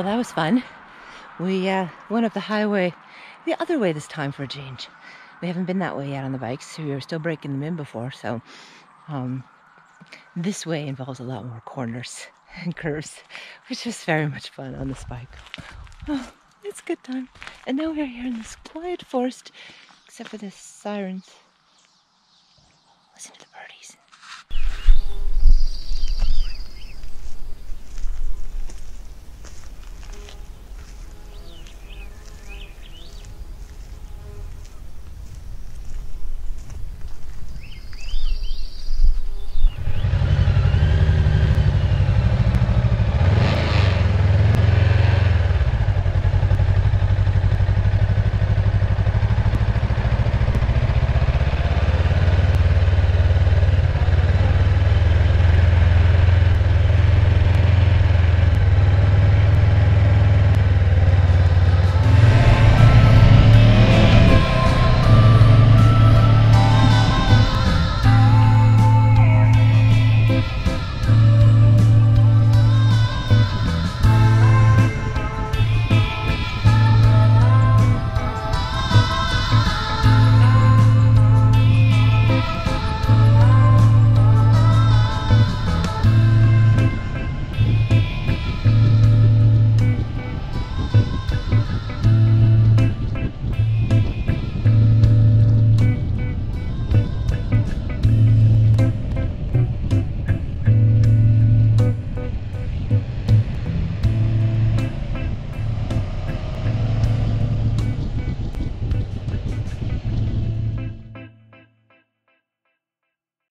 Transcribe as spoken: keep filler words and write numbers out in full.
Well, that was fun. We uh, went up the highway the other way this time for a change. We haven't been that way yet on the bikes. We were still breaking them in before, so um, this way involves a lot more corners and curves, which is very much fun on this bike. Oh, it's a good time. And now we're here in this quiet forest, except for the sirens. Listen to the